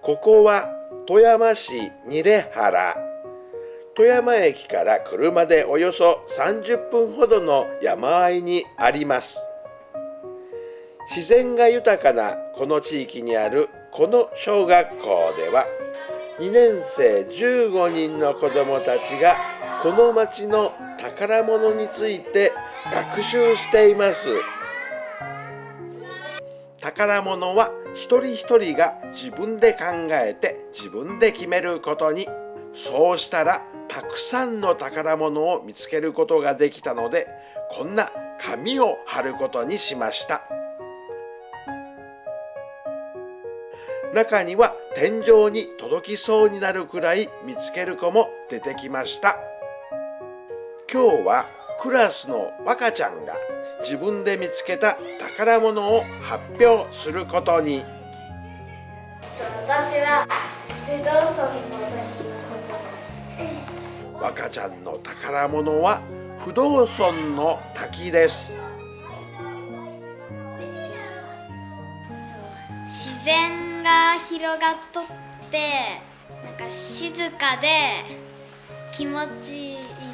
ここは富山市二根原。富山駅から車でおよそ30分ほどの山あいにあります。自然が豊かなこの地域にあるこの小学校では、2年生15人の子どもたちがこの町の宝物について学習しています。宝物は一人一人が自分で考えて自分で決めることに。そうしたらたくさんの宝物を見つけることができたので、こんな紙を貼ることにしました。中には天井に届きそうになるくらい見つける子も出てきました。今日はクラスの若ちゃんが自分で見つけた宝物を発表することに。 私は不動尊の滝のことです。 若ちゃんの宝物は不動尊の滝です。 自然が広がっとって、なんか静かで気持ちいい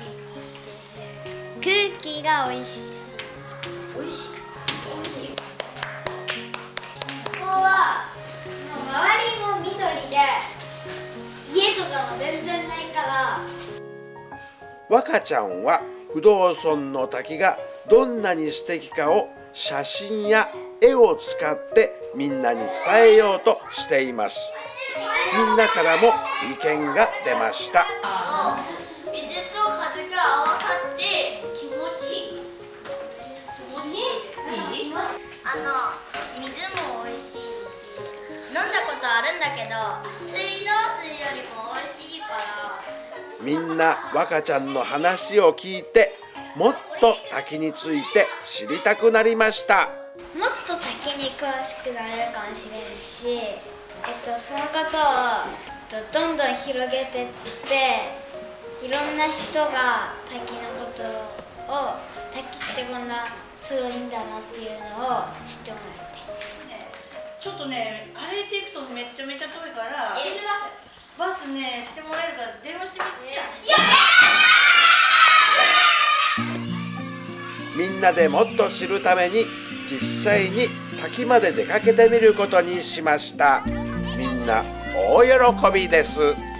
っていう、空気がおいしい。ここは周りも緑で、家とかも全然ないから。 若ちゃんは不動尊の滝がどんなに素敵かを写真や絵を使ってみんなに伝えようとしています。みんなからも意見が出ました。 水と風が合わさって気持ちいい。水も美味しいし、飲んだことあるんだけど、水道水よりも美味しいから。 みんな若ちゃんの話を聞いて、もっと滝について知りたくなりました。 もっと滝に詳しくなれるかもしれんし、そのことをどんどん広げてって、いろんな人が滝のことを、滝ってこんなすごいんだなっていうのを知ってもらいたい。 ちょっとね、歩いていくとめちゃめちゃ遠いから、バスね、来てもらえるから電話してみっちゃ。 みんなでもっと知るために実際に滝まで出かけてみることにしました。みんな大喜びです。